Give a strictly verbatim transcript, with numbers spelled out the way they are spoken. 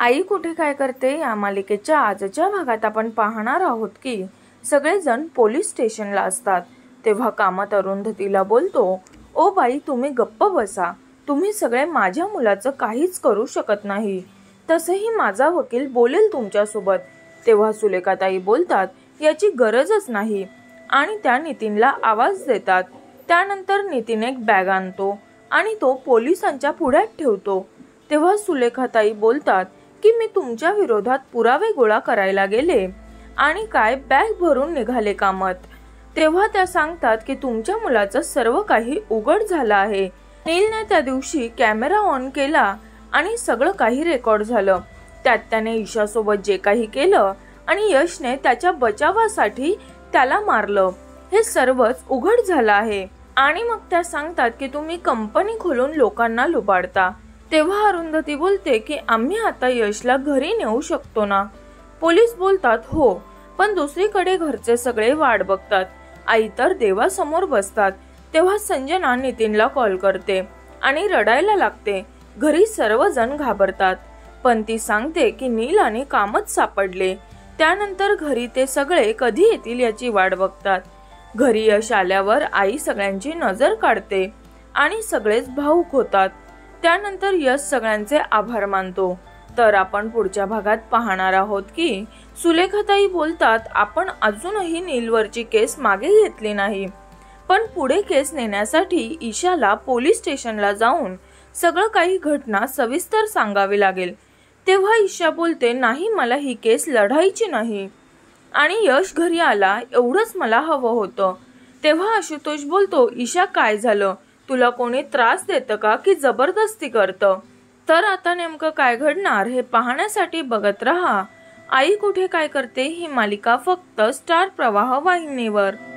आई कुठे काय करते या मालिकेच्या आजच्या भागात आपण पाहणार आहोत की सगळेजण पोलीस स्टेशनला असतात तेव्हा कामत अरुंधतीला बोलतो, ओ बाई तुम्ही गप्प बसा, तुम्ही सगळे माझ्या मुलाचं काहीच करू शकत नाही, तसंही माझा वकील बोलेल तुमच्यासोबत. तेव्हा सुलेखाताई बोलतात, याची गरजच नाही आणि त्या नितीनला आवाज देतात. त्यानंतर नितीन एक बॅग आणतो आणि तो पोलिसांच्या पुढ्यात ठेवतो. तेव्हा सुलेखाताई बोलतात की मी तुमच्या विरोधात पुरावे गोळा करायला गेले आणि काय बॅग भरून निघाले कामत. तेव्हा त्या सांगतात की तुमच्या मुलाचं सर्व काही उघड झालं आहे. नीलने त्या दिवशी कॅमेरा ऑन केला आणि सगळं काही रेकॉर्ड झालं. त्यात त्याने ईशासोबत जे काही केलं आणि यशने त्याच्या बचावासाठी त्याला मारलं हे सर्वच उघड झालं आहे. आणि मग त्या सांगतात की तुम्ही कंपनी खोलून लोकांना लुबाडता. तेव्हा अरुंधती बोलते की आम्ही आता यशला घरी नेऊ शकतो ना. पोलीस बोलतात हो, पण दुसरीकडे घरचे सगळे वाट बघतात. आई तर देवासमोर बसतात. तेव्हा संजना नितीनला कॉल करते आणि रडायला लागते. घरी सर्वजण घाबरतात, पण ती सांगते की नील आणि कामत सापडले. त्यानंतर घरी ते सगळे कधी येतील याची वाट बघतात. घरी यश आल्यावर आई सगळ्यांची नजर काढते आणि सगळेच भावुक होतात. त्यानंतर यश सगळ्यांचे आभार मानतो. तर आपण पुढच्या भागात पाहणार आहोत की सुलेखाताई बोलतात, आपण अजूनही नीलवरची केस मागे घेतली नाही, पण पुढे केस नेण्यासाठी ईशाला पोलीस स्टेशनला जाऊन सगळं काही घटना सविस्तर सांगावी लागेल. तेव्हा ईशा बोलते, नाही मला ही केस लढायची नाही आणि यश घरी आला एवढंच मला हवं होतं. तेव्हा आशुतोष बोलतो, ईशा काय झालं, तुला कोणी त्रास देतं का की जबरदस्ती करतं. तर आता नेमकं काय घडणार हे पाहण्यासाठी बघत रहा आई कुठे काय करते ही मालिका फक्त स्टार प्रवाह वाहिनीवर.